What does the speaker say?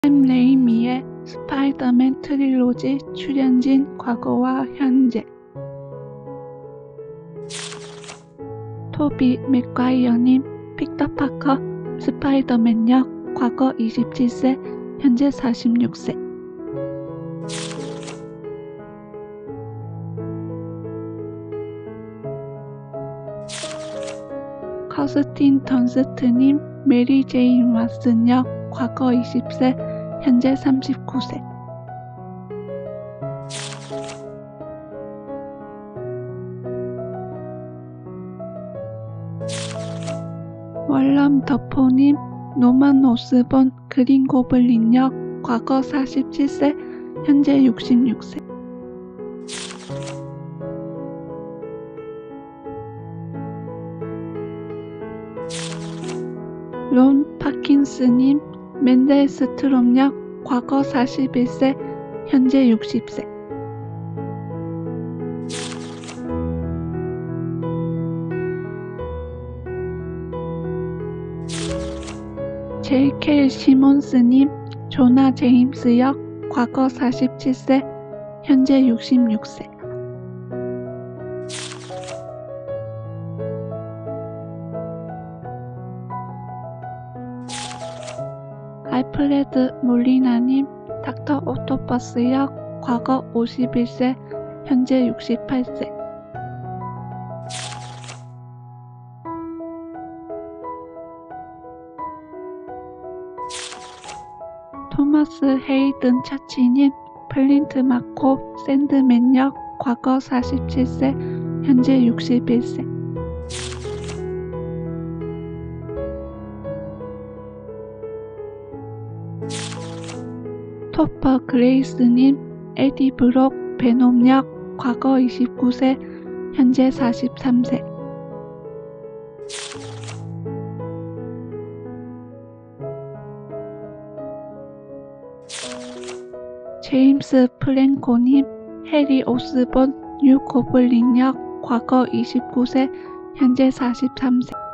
샘 레이미의 스파이더맨 트릴로지 출연진 과거와 현재. 토비 맥과이어님, 피터 파커 스파이더맨 역 과거 27세, 현재 46세. 커스틴 던스트님, 메리 제인 왓슨 역 과거 20세, 현재 39세. 월럼 더포님, 노만 오스본 그린 고블린 역 과거 47세, 현재 66세. 론 파킨스님, 맨델스트롬 역 과거 41세, 현재 60세. J.K. 시몬스님, 조나 제임스 역 과거 47세, 현재 66세. 알프레드 몰리나님, 닥터 오토퍼스 역 과거 51세, 현재 68세. 토마스 헤이든 차치님, 플린트 마코 샌드맨 역 과거 47세, 현재 61세. 토퍼 그레이스님, 에디 브록 베놈 역 과거 29세, 현재 43세. 제임스 프랭코님, 해리 오스본 뉴 고블린 역 과거 29세, 현재 43세.